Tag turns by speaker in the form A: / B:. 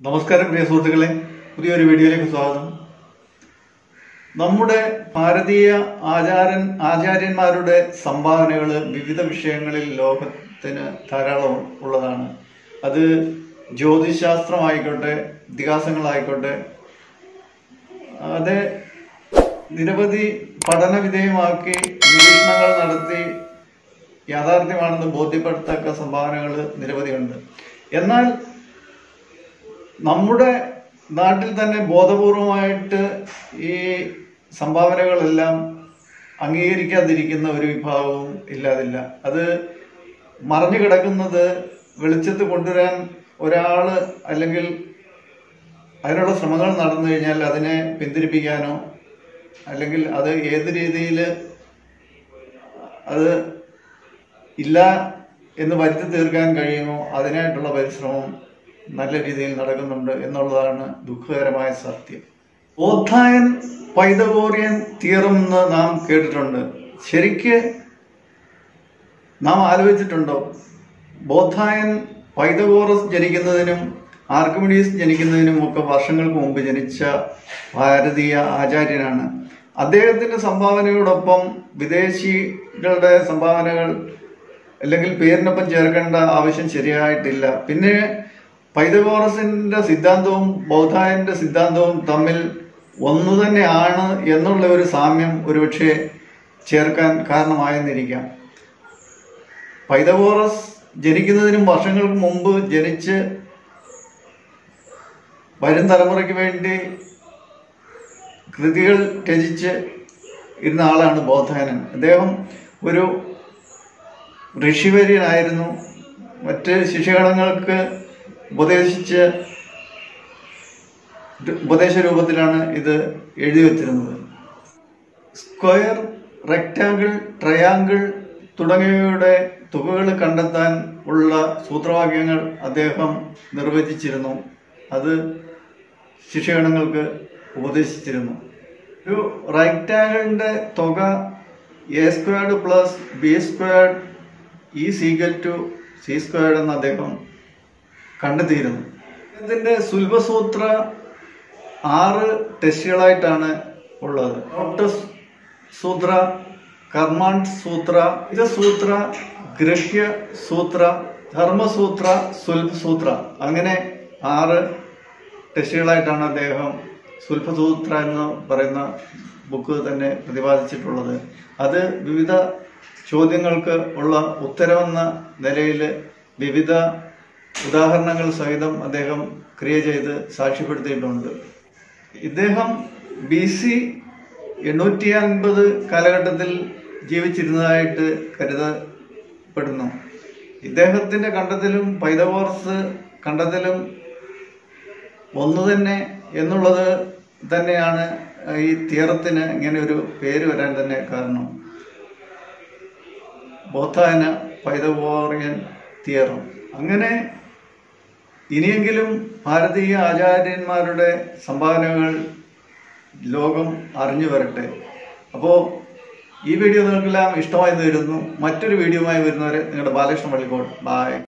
A: നമസ്കാരം പ്രിയ സുഹൃത്തുക്കളെ, പുതിയൊരു വീഡിയോയിലേക്ക് സ്വാഗതം. നമ്മുടെ ഭാരതീയ ആചാര്യന്മാരുടെ സംഭാവനകൾ വിവിധ വിഷയങ്ങളിൽ ലോകത്തിന് ധാരാളം ഉള്ളതാണ്. അത് ജ്യോതിശാസ്ത്രമായിക്കോട്ടെ, ഇതിഹാസങ്ങളായിക്കോട്ടെ, അത് നിരവധി പഠന വിധേയമാക്കി നിരീക്ഷണങ്ങൾ നടത്തി യാഥാർത്ഥ്യമാണെന്ന് ബോധ്യപ്പെടുത്തക്ക സംഭാവനകൾ നിരവധിയുണ്ട്. എന്നാൽ നമ്മുടെ നാട്ടിൽ തന്നെ ബോധപൂർവമായിട്ട് ഈ സംഭാവനകളെല്ലാം അംഗീകരിക്കാതിരിക്കുന്ന ഒരു വിഭാഗവും ഇല്ലാതില്ല. അത് മറഞ്ഞു കിടക്കുന്നത് വെളിച്ചത്ത് കൊണ്ടുവരാൻ ഒരാൾ അല്ലെങ്കിൽ അതിനുള്ള ശ്രമങ്ങൾ നടന്നു കഴിഞ്ഞാൽ അതിനെ പിന്തിരിപ്പിക്കാനോ അല്ലെങ്കിൽ അത് ഏത് രീതിയിൽ അത് ഇല്ല എന്ന് വരുത്തി തീർക്കാൻ കഴിയുമോ അതിനായിട്ടുള്ള പരിശ്രമം നല്ല രീതിയിൽ നടക്കുന്നുണ്ട് എന്നുള്ളതാണ് ദുഃഖകരമായ സത്യം. ബോധായൻ പൈതഗോറിയൻ തിയറം എന്ന് നാം കേട്ടിട്ടുണ്ട്. ശരിക്ക് നാം ആലോചിച്ചിട്ടുണ്ടോ? ബോധായൻ പൈതഗോറസ് ജനിക്കുന്നതിനും ആർക്കിമിഡീസ് ജനിക്കുന്നതിനും ഒക്കെ വർഷങ്ങൾക്ക് മുമ്പ് ജനിച്ച ഭാരതീയ ആചാര്യനാണ്. അദ്ദേഹത്തിന്റെ സംഭാവനയോടൊപ്പം വിദേശികളുടെ സംഭാവനകൾ അല്ലെങ്കിൽ പേരിനൊപ്പം ചേർക്കേണ്ട ആവശ്യം ശരിയായിട്ടില്ല. പിന്നെ പൈതഗോറസിന്റെ സിദ്ധാന്തവും ബൗധായന്റെ സിദ്ധാന്തവും തമ്മിൽ ഒന്നു തന്നെയാണ് എന്നുള്ള ഒരു സാമ്യം ഒരുപക്ഷെ ചേർക്കാൻ കാരണമായെന്നിരിക്കാം. പൈതഗോറസ് ജനിക്കുന്നതിനും വർഷങ്ങൾക്ക് മുമ്പ് ജനിച്ച് വരും തലമുറയ്ക്ക് വേണ്ടി കൃതികൾ രചിച്ച് ഇരുന്ന ആളാണ് ബോധായനൻ. അദ്ദേഹം ഒരു ഋഷിവര്യനായിരുന്നു. മറ്റ് ശിഷ്യഗണങ്ങൾക്ക് ഉപദേശ രൂപത്തിലാണ് ഇത് എഴുതി വച്ചിരുന്നത്. സ്ക്വയർ, റെക്റ്റാങ്കിൾ, ട്രയാങ്കിൾ തുടങ്ങിയവയുടെ തുകകൾ കണ്ടെത്താൻ ഉള്ള സൂത്രവാക്യങ്ങൾ അദ്ദേഹം നിർവചിച്ചിരുന്നു. അത് ശിഷ്യഗണങ്ങൾക്ക് ഉപദേശിച്ചിരുന്നു. ഒരു റെക്റ്റാങ്കിളിന്റെ തുക a² + b² = c² എന്ന് അദ്ദേഹം കണ്ടെത്തിയിരുന്നു. ഇതിന്റെ സുൽഭസൂത്ര 6 ടെസ്റ്റുകളായിട്ടാണ് ഉള്ളത്. ലോട്ടസ് സൂത്ര, കർമാണ്ട് സൂത്ര, ഇതസൂത്ര, ഗ്രഹ്യ സൂത്ര, ധർമ്മസൂത്ര, സുൽഭസൂത്ര, അങ്ങനെ 6 ടെസ്റ്റുകളായിട്ടാണ് അദ്ദേഹം സുൽഭസൂത്ര എന്ന് പറയുന്ന ബുക്ക് തന്നെ പ്രതിപാദിച്ചിട്ടുള്ളത്. അത് വിവിധ ചോദ്യങ്ങൾക്ക് ഉള്ള ഉത്തരമെന്ന നിലയിൽ വിവിധ ഉദാഹരണങ്ങൾ സഹിതം അദ്ദേഹം ക്രിയ ചെയ്ത് സാക്ഷ്യപ്പെടുത്തിയിട്ടുണ്ട്. ഇദ്ദേഹം BC 850 കാലഘട്ടത്തിൽ ജീവിച്ചിരുന്നതായിട്ട് കരുതപ്പെടുന്നു. ഇദ്ദേഹത്തിന്റെ കണ്ടെത്തലും പൈതഗോറസ് കണ്ടെത്തലും ഒന്നു തന്നെ എന്നുള്ളത് തന്നെയാണ് ഈ തിയറത്തിന് ഇങ്ങനെ ഒരു പേര് വരാൻ തന്നെ കാരണം. Baudhayana Pythagorean theorem. അങ്ങനെ ഇനിയെങ്കിലും ഭാരതീയ ആചാര്യന്മാരുടെ സംഭാവനകൾ ലോകം അറിഞ്ഞു വരട്ടെ. അപ്പോൾ ഈ വീഡിയോ നിങ്ങൾക്കെല്ലാം ഇഷ്ടമായി വരുന്നു. മറ്റൊരു വീഡിയോയുമായി വരുന്നവരെ നിങ്ങളുടെ ബാലകൃഷ്ണൻ പള്ളിക്കോട്. ബായ്.